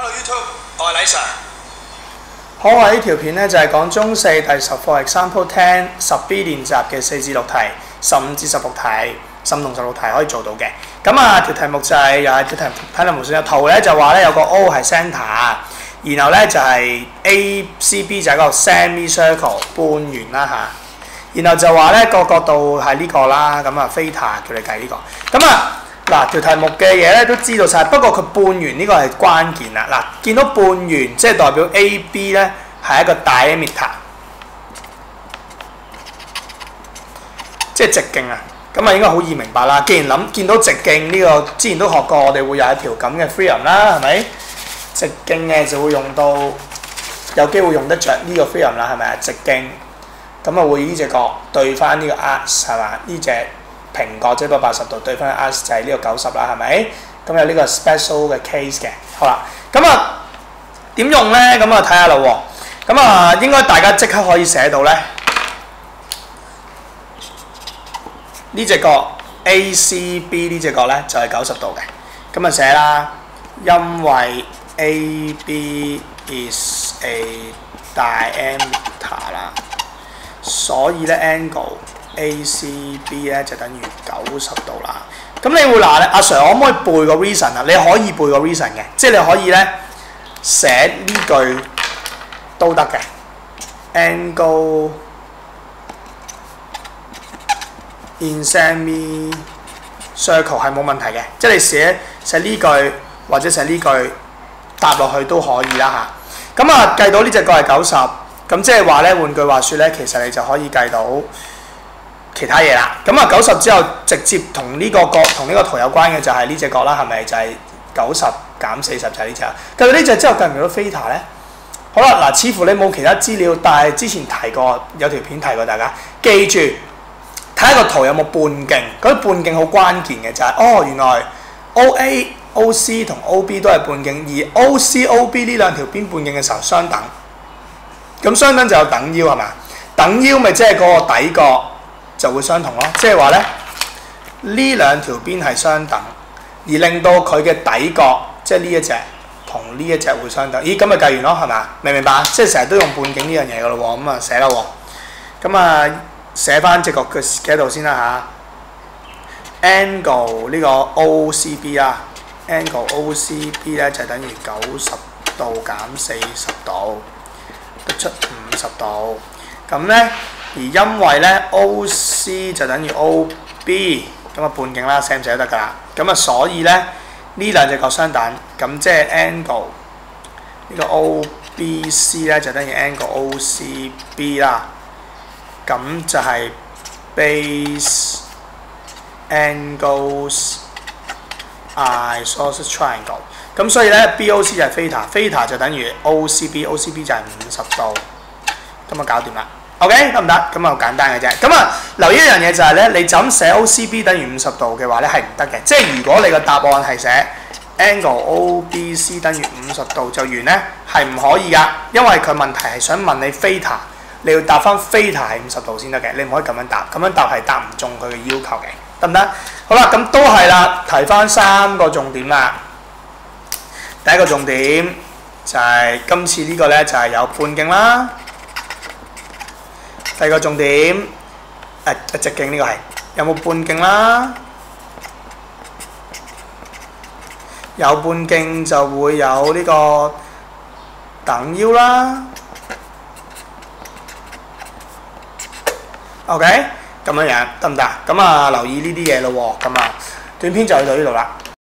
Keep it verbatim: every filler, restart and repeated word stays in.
Hello YouTube，我係李 Sir。 好，我呢條片咧就係講中四第十課 example ten 十 B 練習嘅四至六題、十五至十六題、十五同十六題可以做到嘅。咁啊條題目就係、是、又係條題睇嚟無線有圖咧，就話咧有個 O 係 centre， 然後咧就係、是、A、C、B 就係個 semi-circle 半圓啦嚇。然後就話咧個角度係呢個啦，咁啊 theta 叫你計呢、這個。咁啊嗱條題目嘅嘢咧都知道晒，不過佢半圓呢個係關鍵啦。嗱見到半圓即係代表 A、B 咧係一個 diameter， 即係直徑啊。咁啊應該好易明白啦。既然諗見到直徑呢、這個，之前都學過，我哋會有一條咁嘅 theorem 啦，係咪？直徑嘅就會用到有機會用得着呢個 theorem 啦，係咪啊？直徑咁啊會呢隻角對翻呢個 arc 係嘛？呢隻平角即係一百八十度對翻 arc 就係呢個九十啦，係咪？咁有呢個 special 嘅 case 嘅。好啦，咁啊點用咧？咁啊睇下啦喎。咁啊應該大家即刻可以寫到咧。呢隻角 A C B 呢隻角咧就係九十度嘅。咁啊寫啦，因為 A B is a diameter 啦。所以咧 angle A C B 咧就等於九十度啦。咁你會嗱咧，阿 Sir 可唔可以背個 reason 啊？你可以背個 reason 嘅，即係你可以咧寫呢句都得嘅。angle in semi circle 係冇問題嘅，即係你寫寫呢句或者寫呢句搭落去都可以啦嚇。咁啊計到呢隻角係九十。咁即係話咧，換句話説咧，其實你就可以計到其他嘢啦。咁啊，九十之後直接同呢個角同呢個圖有關嘅就係呢隻角啦，係咪？就係九十減四十就係呢隻。計到呢隻之後計唔計到 theta 咧？好啦，嗱，似乎你冇其他資料，但係之前提過有條片提過大家，記住睇下個圖有冇半徑。嗰啲半徑好關鍵嘅就係、是、哦，原來 O A、O C 同 O B 都係半徑，而 O C、O B 呢兩條邊半徑嘅時候相等。咁相等就有等腰係嘛？等腰咪即係嗰個底角就會相同咯。即係話咧，呢兩條邊係相等，而令到佢嘅底角即係呢一隻同呢一隻會相等。咦，咁咪計完咯係嘛？明唔明白？即係成日都用半徑呢樣嘢噶咯喎。咁啊寫啦喎。咁啊寫翻隻角嘅嘅度先啦嚇。angle 呢個 O C B 啊 ，angle O C B 咧就等於九十度減四十度。得出五十度，咁咧而因為咧 O C 就等於 O B， 咁啊半徑啦，寫唔寫都得㗎啦。咁啊所以咧呢兩隻角相等，咁即係 angle 呢個 O B C 咧就等於 angle O C B 啦。咁就係 base angles isosceles triangle。咁所以咧 B O C 就係 theta，theta 就等於 O C B，O C B 就係五十度，咁啊搞掂啦。OK 得唔得？咁啊好簡單嘅啫。咁啊留意一樣嘢就係咧，你就咁寫 O C B 等於五十度嘅話咧係唔得嘅。即係如果你個答案係寫 angle O B C 等於五十度就完咧，係唔可以㗎，因為佢問題係想問你 theta， 你要答翻 theta 係五十度先得嘅，你唔可以咁樣答，咁樣答係答唔中佢嘅要求嘅，得唔得？好啦，咁都係啦，提翻三個重點啦。第一個重點就係、是、今次呢個咧就係有半徑啦。第二個重點誒、啊、直徑呢個係有冇半徑啦？有半徑就會有呢個等腰啦。OK， 咁樣樣得唔得？咁啊留意呢啲嘢咯喎。咁啊短篇就去到呢度啦。